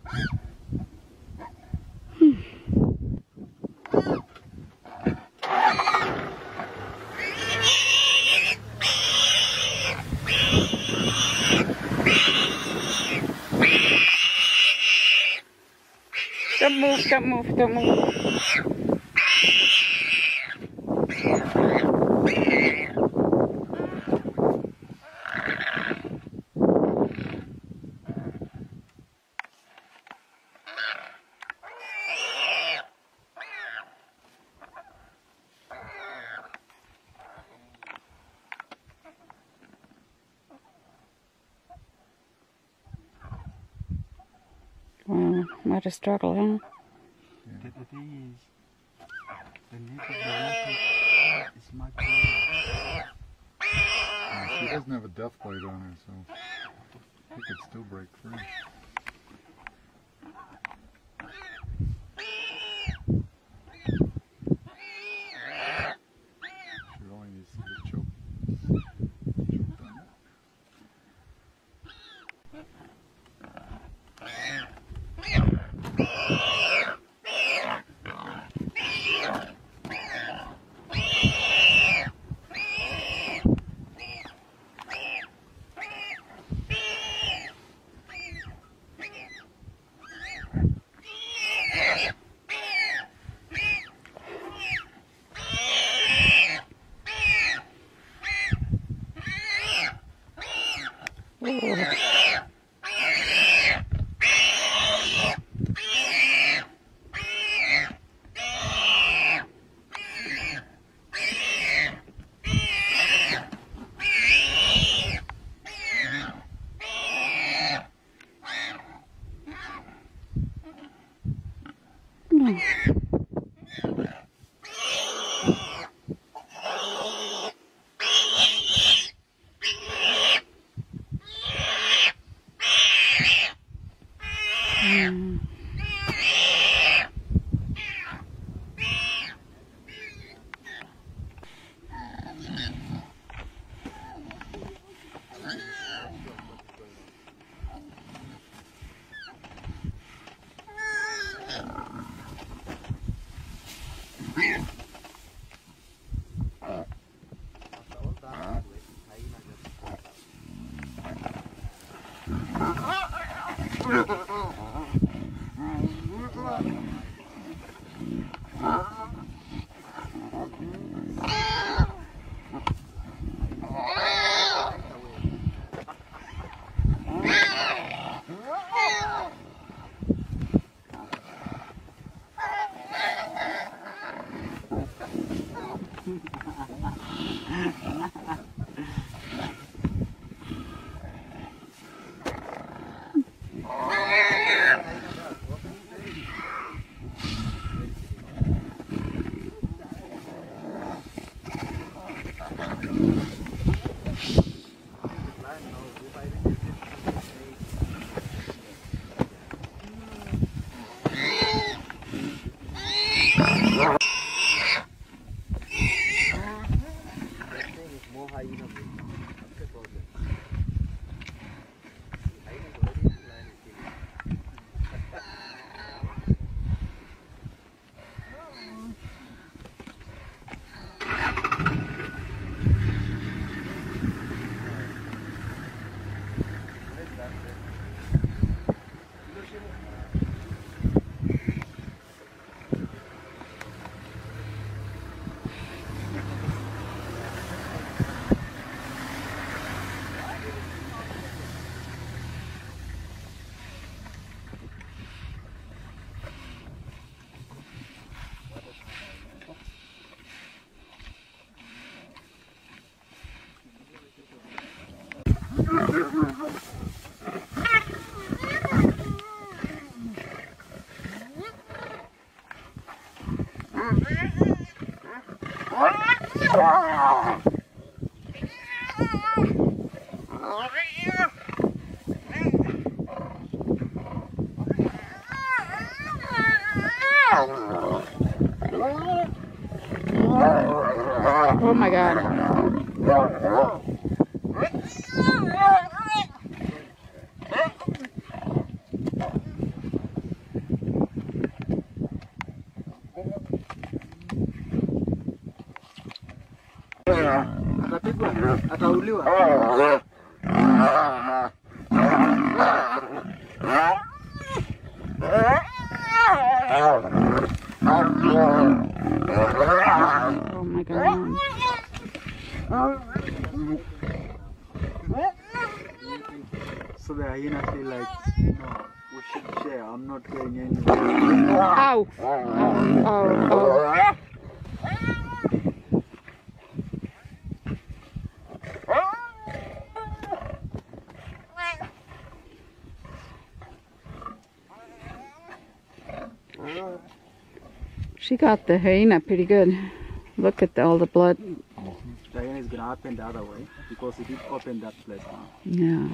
Don't move, don't move, don't move. Wow, what a struggle, huh? The thing is, the native is much more. She doesn't have a death bite on her, so she could still break free. She only needs to get choked. Oh my God. Atauliwa. Oh my God. So the hyena feel like, no, we should share. I'm not getting anything. Ow. Oh. She got the hyena pretty good. Look at all the blood. The hyena is gonna open the other way because it did open that place now. Yeah.